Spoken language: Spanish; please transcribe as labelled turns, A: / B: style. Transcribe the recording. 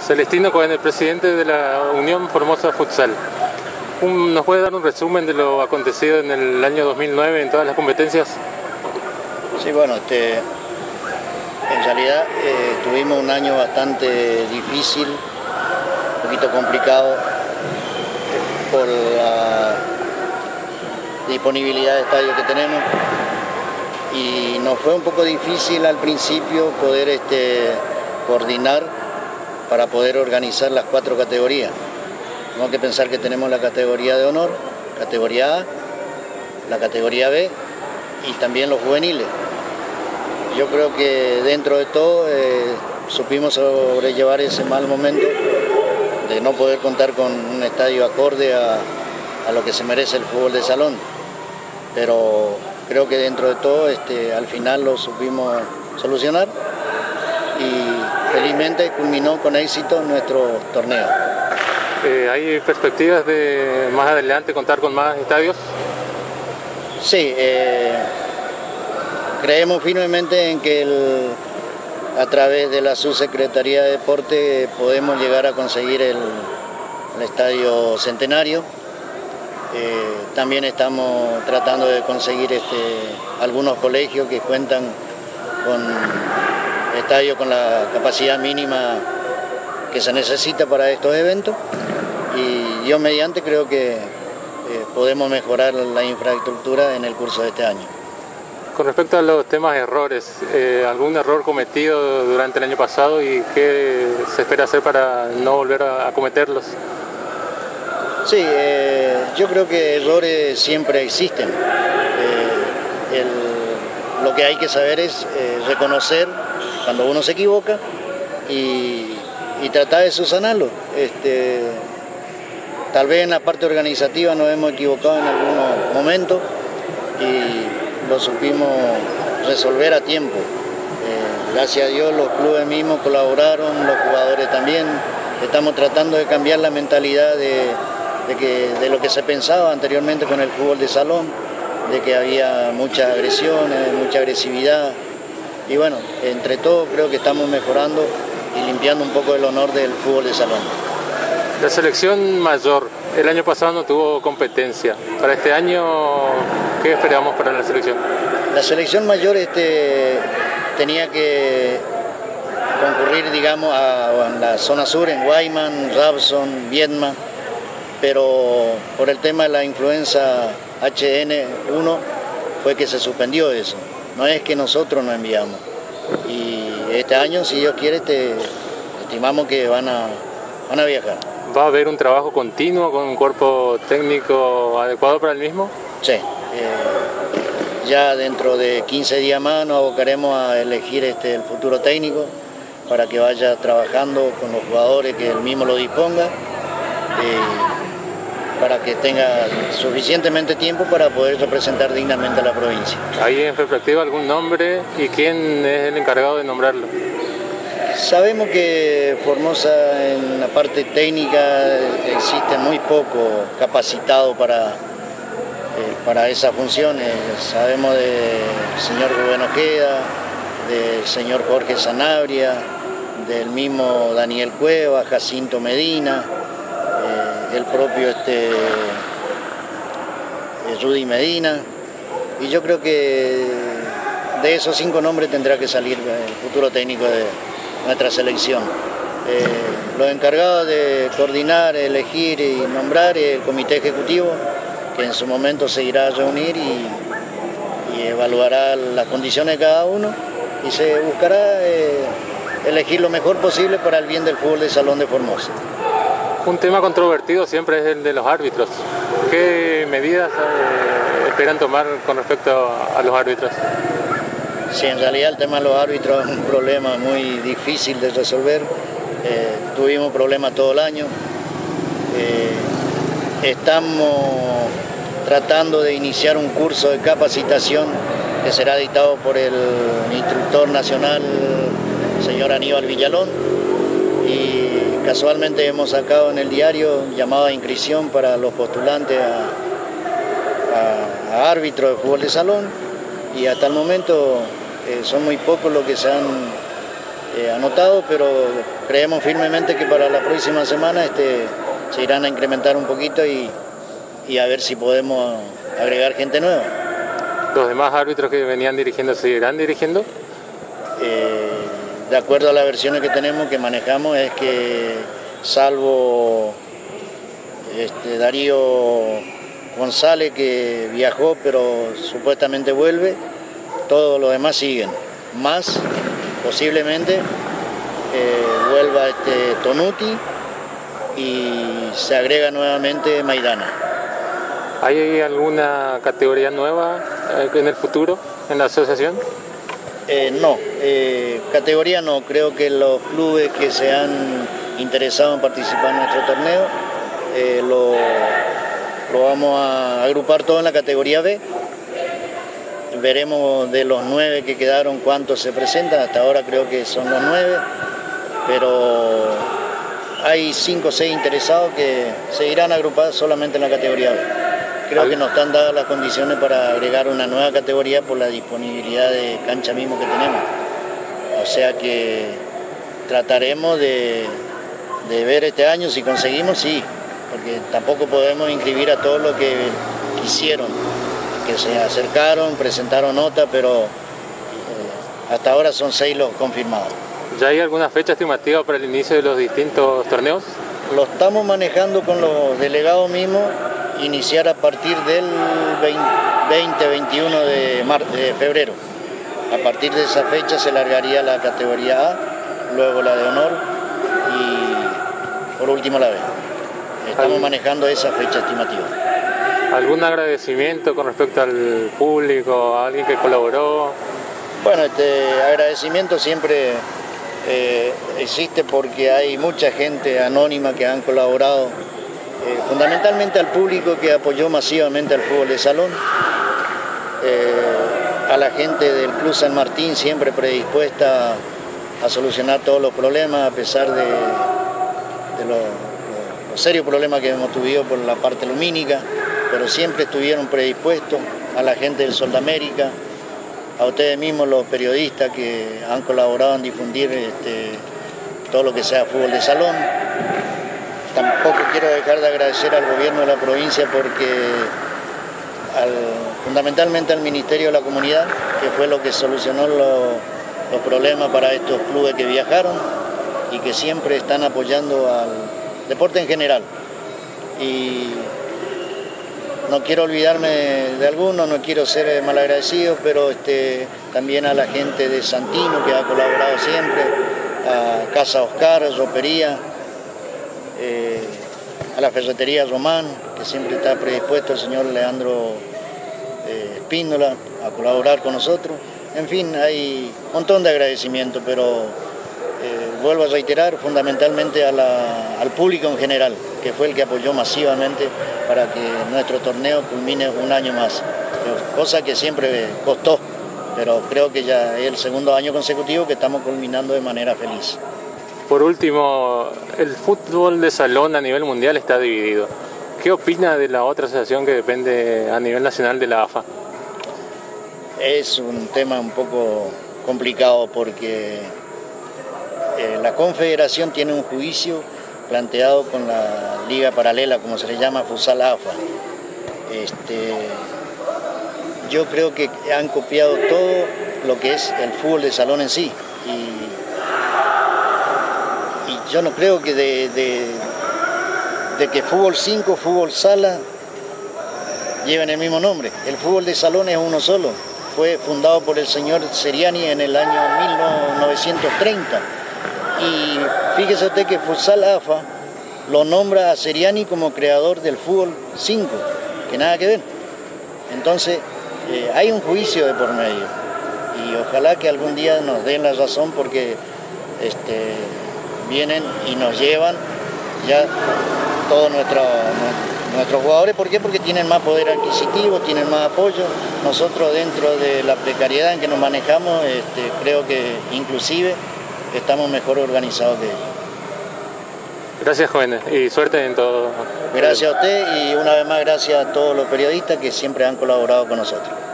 A: Celestino Cohen, el presidente de la Unión Formosa Futsal. ¿Nos puede dar un resumen de lo acontecido en el año 2009 en todas las competencias?
B: Sí, bueno, en realidad tuvimos un año bastante difícil, un poquito complicado por la disponibilidad de estadios que tenemos, y nos fue un poco difícil al principio poder coordinar para poder organizar las 4 categorías. Tenemos que pensar que tenemos la categoría de honor, categoría A, la categoría B y también los juveniles. Yo creo que dentro de todo supimos sobrellevar ese mal momento de no poder contar con un estadio acorde a lo que se merece el fútbol de salón. Pero creo que dentro de todo al final lo supimos solucionar y felizmente culminó con éxito nuestro torneo.
A: ¿Hay perspectivas de más adelante contar con más estadios?
B: Sí, creemos firmemente en que a través de la Subsecretaría de Deporte podemos llegar a conseguir el Estadio Centenario. También estamos tratando de conseguir algunos colegios que cuentan con estadios con la capacidad mínima que se necesita para estos eventos, y Dios mediante creo que podemos mejorar la infraestructura en el curso de este año.
A: Con respecto a los temas de errores, ¿algún error cometido durante el año pasado y qué se espera hacer para no volver a cometerlos?
B: Sí, yo creo que errores siempre existen. Lo que hay que saber es reconocer cuando uno se equivoca y tratar de subsanarlo. Tal vez en la parte organizativa nos hemos equivocado en algunos momentos y lo supimos resolver a tiempo. Gracias a Dios los clubes mismos colaboraron, los jugadores también. Estamos tratando de cambiar la mentalidad de lo que se pensaba anteriormente con el fútbol de salón, de que había muchas agresiones, mucha agresividad, y bueno, entre todos creo que estamos mejorando y limpiando un poco el honor del fútbol de salón.
A: La selección mayor, el año pasado no tuvo competencia. Para este año, ¿qué esperamos para la selección?
B: La selección mayor tenía que concurrir, digamos, a la zona sur, en Guayman, Rawson, Viedma, pero por el tema de la influenza HN1 fue que se suspendió eso. No es que nosotros nos enviamos. Y este año, si Dios quiere, estimamos que van a viajar.
A: ¿Va a haber un trabajo continuo con un cuerpo técnico adecuado para el mismo?
B: Sí. Ya dentro de 15 días más nos abocaremos a elegir el futuro técnico para que vaya trabajando con los jugadores, que él mismo lo disponga, para que tenga suficientemente tiempo para poder representar dignamente a la provincia.
A: ¿Hay en perspectiva algún nombre y quién es el encargado de nombrarlo?
B: Sabemos que Formosa en la parte técnica existe muy poco capacitado para esas funciones. Sabemos del señor Rubén Ojeda, del señor Jorge Sanabria, del mismo Daniel Cueva, Jacinto Medina, el propio Rudy Medina, y yo creo que de esos 5 nombres tendrá que salir el futuro técnico de nuestra selección. Los encargados de coordinar, elegir y nombrar el comité ejecutivo, que en su momento se irá a reunir y evaluará las condiciones de cada uno y se buscará elegir lo mejor posible para el bien del fútbol de salón de Formosa.
A: Un tema controvertido siempre es el de los árbitros. ¿Qué medidas esperan tomar con respecto a los árbitros?
B: Sí, en realidad el tema de los árbitros es un problema muy difícil de resolver. Tuvimos problemas todo el año. Estamos tratando de iniciar un curso de capacitación que será dictado por el instructor nacional, señor Aníbal Villalón, y casualmente hemos sacado en el diario llamada a inscripción para los postulantes a árbitros de fútbol de salón, y hasta el momento son muy pocos los que se han anotado, pero creemos firmemente que para la próxima semana se irán a incrementar un poquito y a ver si podemos agregar gente nueva.
A: ¿Los demás árbitros que venían dirigiendo seguirán dirigiendo?
B: De acuerdo a las versiones que tenemos, que manejamos, es que salvo Darío González, que viajó pero supuestamente vuelve, todos los demás siguen. Más posiblemente vuelva Tonuti y se agrega nuevamente Maidana.
A: ¿Hay alguna categoría nueva en el futuro en la asociación?
B: No, categoría no. Creo que los clubes que se han interesado en participar en nuestro torneo lo vamos a agrupar todo en la categoría B. Veremos de los 9 que quedaron cuántos se presentan. Hasta ahora creo que son los 9, pero hay 5 o 6 interesados que se irán a agrupar solamente en la categoría B. Creo que nos están dadas las condiciones para agregar una nueva categoría por la disponibilidad de cancha mismo que tenemos. O sea que trataremos de ver este año si conseguimos, sí, porque tampoco podemos inscribir a todos los que quisieron, que se acercaron, presentaron nota, pero hasta ahora son 6 los confirmados.
A: ¿Ya hay alguna fecha estimativa para el inicio de los distintos torneos?
B: Lo estamos manejando con los delegados mismos, iniciar a partir del 20-21 de febrero. A partir de esa fecha se largaría la categoría A, luego la de honor y por último la B. Estamos manejando esa fecha estimativa.
A: ¿Algún agradecimiento con respecto al público, a alguien que colaboró?
B: Bueno, agradecimiento siempre existe porque hay mucha gente anónima que han colaborado, fundamentalmente al público que apoyó masivamente al fútbol de salón, a la gente del Club San Martín siempre predispuesta a solucionar todos los problemas a pesar de los serios problemas que hemos tenido por la parte lumínica, pero siempre estuvieron predispuestos, a la gente del Sol de América, a ustedes mismos los periodistas que han colaborado en difundir todo lo que sea fútbol de salón. Tampoco quiero dejar de agradecer al gobierno de la provincia porque fundamentalmente al Ministerio de la Comunidad, que fue lo que solucionó los problemas para estos clubes que viajaron y que siempre están apoyando al deporte en general. Y no quiero olvidarme de algunos, no quiero ser malagradecido, pero también a la gente de Santino que ha colaborado siempre, a Casa Oscar, Ropería, a la Ferretería Román, que siempre está predispuesto el señor Leandro Espíndola a colaborar con nosotros. En fin, hay un montón de agradecimientos, pero vuelvo a reiterar fundamentalmente al público en general, que fue el que apoyó masivamente para que nuestro torneo culmine un año más, cosa que siempre costó, pero creo que ya es el segundo año consecutivo que estamos culminando de manera feliz.
A: Por último, el fútbol de salón a nivel mundial está dividido. ¿Qué opina de la otra asociación que depende a nivel nacional de la AFA?
B: Es un tema un poco complicado porque la Confederación tiene un juicio planteado con la liga paralela, como se le llama, Futsal AFA. Yo creo que han copiado todo lo que es el fútbol de salón en sí. Y yo no creo que de que fútbol 5, fútbol sala lleven el mismo nombre. El fútbol de salón es uno solo. Fue fundado por el señor Seriani en el año 1930. Y fíjese usted que Futsal AFA lo nombra a Seriani como creador del fútbol 5, que nada que ver. Entonces, hay un juicio de por medio. Y ojalá que algún día nos den la razón porque vienen y nos llevan ya todos nuestros jugadores. ¿Por qué? Porque tienen más poder adquisitivo, tienen más apoyo. Nosotros dentro de la precariedad en que nos manejamos, creo que inclusive estamos mejor organizados que ellos.
A: Gracias, jóvenes, y suerte en todo.
B: Gracias a usted y una vez más gracias a todos los periodistas que siempre han colaborado con nosotros.